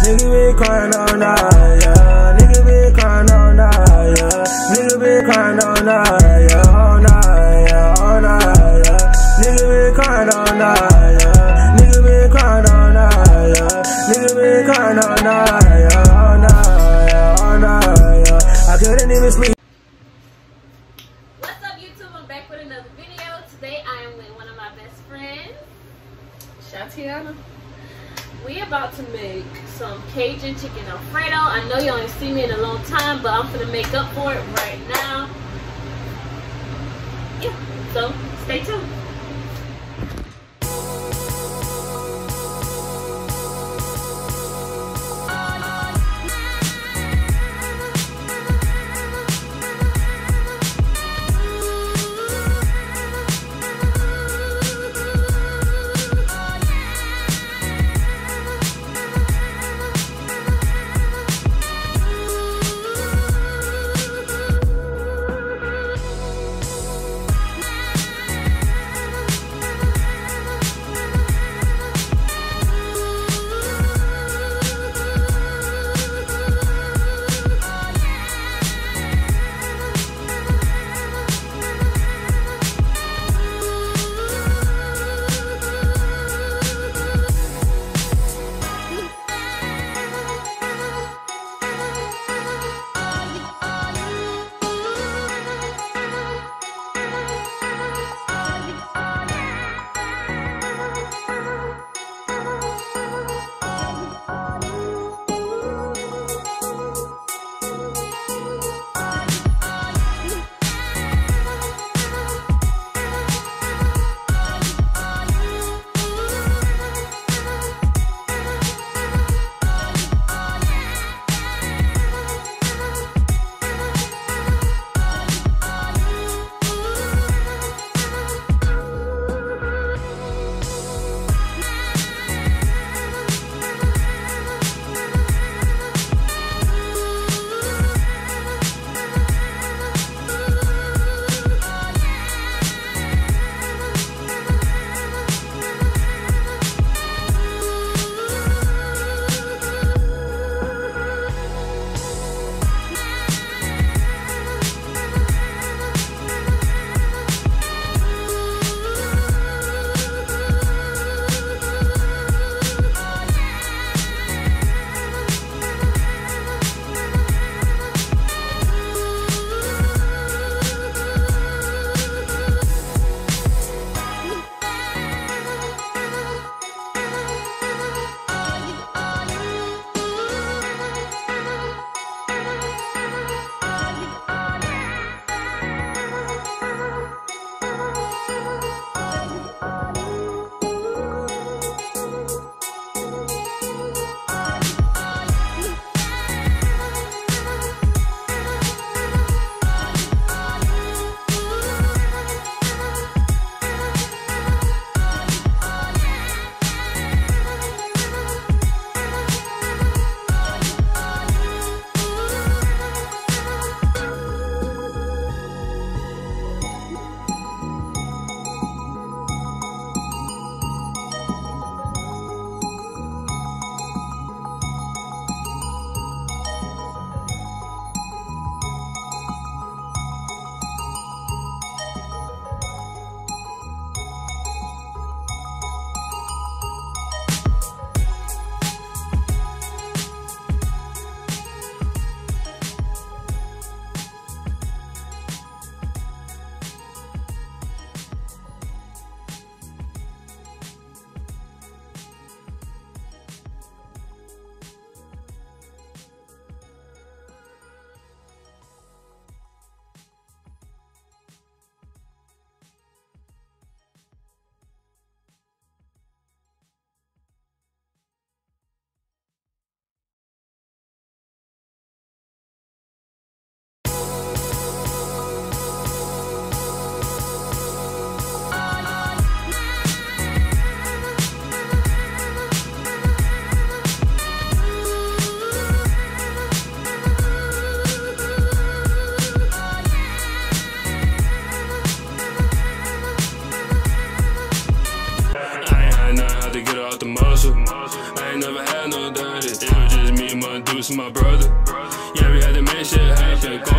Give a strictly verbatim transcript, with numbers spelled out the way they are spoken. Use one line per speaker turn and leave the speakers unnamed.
Nigga been crying all night, yeah. Nigga been crying all night, yeah. Nigga been crying all night, yeah. All night, yeah. All night, yeah. Nigga been crying all night, yeah. Nigga been crying all night, yeah. Nigga been crying all night, yeah. All night, yeah. All night, yeah. I couldn't even sleep.
What's up, YouTube? I'm back with another video. Today I am with one of my best friends, Shatiana. We about to make some Cajun chicken Alfredo. I know you ain't seen me in a long time, but I'm gonna make up for it right now. Yeah, so stay tuned.
wanna do this with my brother. Yeah, we had to make shit happen. Going